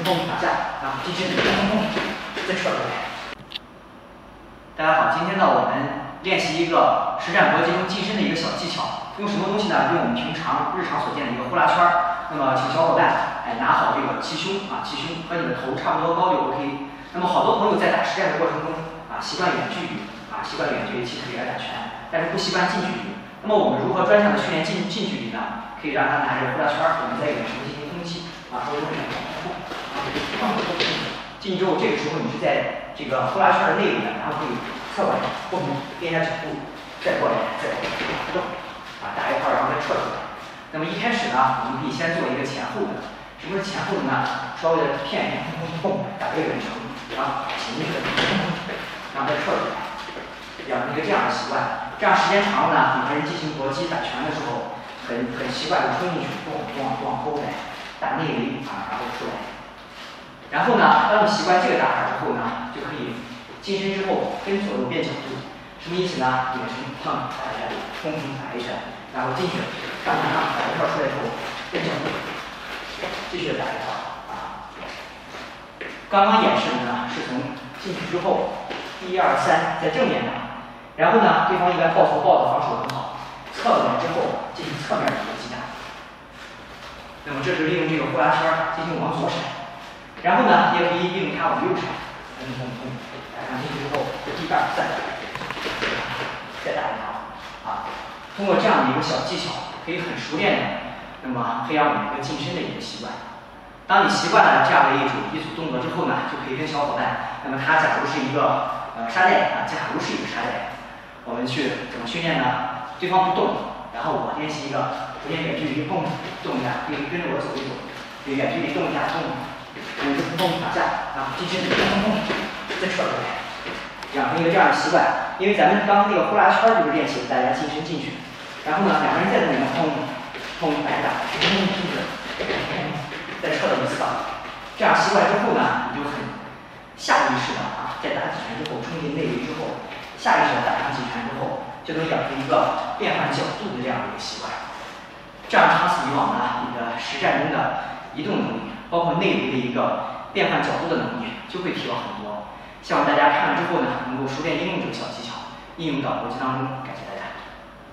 打架，然后进身，再撤回来。大家好，今天呢我们练习一个实战搏击中近身的一个小技巧，用什么东西呢？用我们平常日常所见的一个呼啦圈儿。那么请小伙伴拿好这个齐胸齐胸和你的头差不多高就 OK。那么好多朋友在打实战的过程中习惯远距离习惯远距离其实也打拳，但是不习惯近距离。那么我们如何专项的训练近距离呢？可以让他拿着呼啦圈儿，我们在远程进行攻击稍微用力进去之后，这个时候你是在这个呼啦圈的内部的，然后可以侧过来，不同变一下脚步，再过来，再过来，不动打一块，然后再撤出来。那么一开始呢，我们可以先做一个前后的。什么是前后的呢？稍微的骗一碰，打一个远程，然后前进去，然后再撤出来，养成一个这样的习惯。这样时间长了呢，你和人进行搏击打拳的时候，很习惯的冲进去，往后来打内围然后出来。然后呢，当你习惯这个打法之后呢，就可以近身之后跟左右变角度。什么意思呢？远程碰打一下，冲打一下，然后进去上打一套出来之后变角度，继续打一套刚刚演示的呢是从进去之后1、2、3在正面打，然后呢对方一般抱头抱的防守很好，侧过来之后进行侧面的一个击打。那么这是利用这个呼啦圈进行往左闪，然后呢也可以利用它往右闪，打上进去之后1、2、3，再打一套通过这样的一个小技巧，可以很熟练的那么培养我们一个近身的一个习惯。当你习惯了这样的一组动作之后呢，就可以跟小伙伴，那么他假如是一个沙袋假如是一个沙袋，我们去怎么训练呢？对方不动，然后我练习一个逐渐远距离动一下，可以跟着我走一走，远距离动一下，打架，然后进身再撤出来，养成一个这样的习惯。因为咱们刚刚那个呼啦圈就是练习大家近身进去，然后呢两个人在这里面打，再撤到一次这样习惯之后呢，你就很下意识的在打几拳之后冲进内围之后，下意识的打上几拳之后，就能养成一个变换角度的这样的一个习惯。这样长此以往呢，你的实战中的移动能力，包括内围的一个变换角度的能力就会提高很多。希望大家看了之后呢，能够熟练应用这个小技巧，应用到搏击当中。感谢大家。